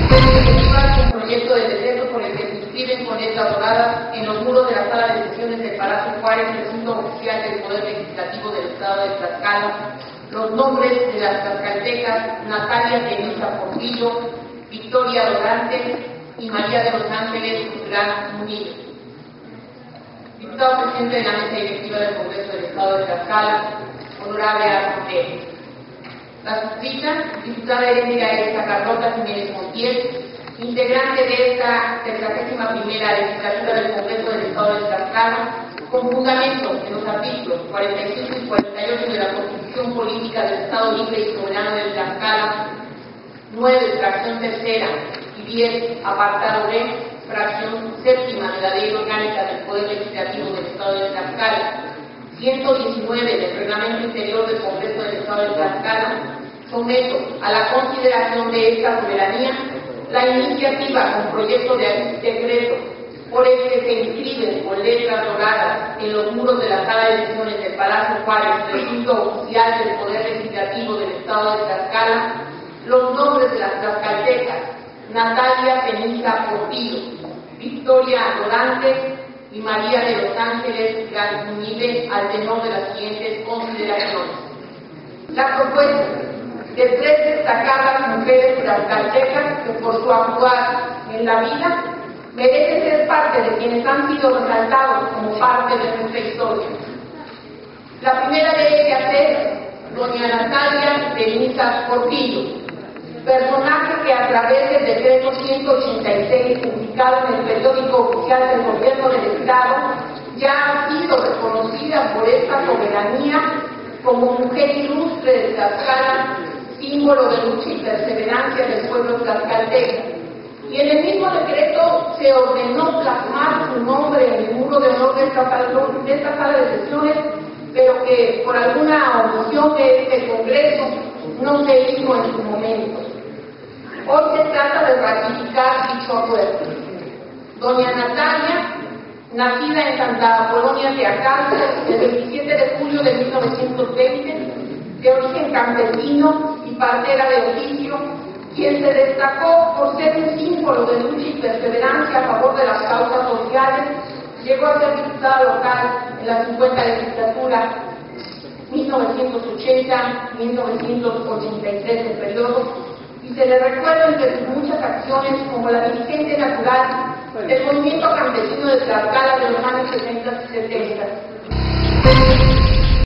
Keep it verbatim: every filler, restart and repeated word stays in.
Un proyecto de decreto por el que se inscriben con letras doradas en los muros de la sala de sesiones del Palacio Juárez, recinto oficial del Poder Legislativo del Estado de Tlaxcala, los nombres de las tlaxcaltecas Natalia Tenisa Portillo, Victoria Dorante y María de los Ángeles Gran Munillo. Diputado presidente de la mesa directiva del Congreso del Estado de Tlaxcala, honorable Arce. La suscrita, diputada heréndira Erika Carlota Jiménez Montiel, integrante de esta sexagésima primera legislatura del Congreso del Estado de Tlaxcala, con fundamento en los artículos cuarenta y cinco y cuarenta y ocho de la Constitución Política del Estado Libre y Soberano de Tlaxcala, nueve, fracción tercera, y diez, apartado B, fracción séptima de la Ley Orgánica del Poder Legislativo del Estado de Tlaxcala, ciento diecinueve del Reglamento Interior del Congreso del Estado de Tlaxcala, someto a la consideración de esta soberanía la iniciativa con proyecto de decreto por el que se inscriben con letras doradas en los muros de la sala de sesiones del Palacio Juárez, recinto oficial del Poder Legislativo del Estado de Tlaxcala, los nombres de las tlaxcaltecas Natalia Tenisa Portillo, Victoria Dorante y María de los Ángeles Ganzunide al tenor de las siguientes consideraciones. La propuesta de tres destacadas mujeres tlaxcaltecas que por su actuar en la vida merece ser parte de quienes han sido resaltados como parte de nuestra historia. La primera de ellas es doña Natalia Tenisa Portillo, personaje que a través del decreto ciento ochenta y seis publicado en el periódico oficial del Gobierno del Estado ya ha sido reconocida por esta soberanía como mujer ilustre de Tlaxcala, símbolo de lucha y perseverancia del pueblo tlaxcalteca. Y en el mismo decreto se ordenó plasmar su nombre en el muro de honor de esta, de esta sala de sesiones, pero que por alguna omisión de este Congreso no se hizo en su momento. Hoy se trata de ratificar dicho acuerdo. Doña Natalia, nacida en Santa Apolonia de Acalco el veintisiete de julio de mil novecientos veinte, de origen campesino y partera de oficio, quien se destacó por ser un símbolo de lucha y perseverancia a favor de las causas sociales, llegó a ser diputada local en la cincuenta legislatura mil novecientos ochenta a mil novecientos ochenta y tres el periodo, y se le recuerda entre sus muchas acciones como la dirigente natural del movimiento campesino de Tlaxcala de los años sesenta y setenta.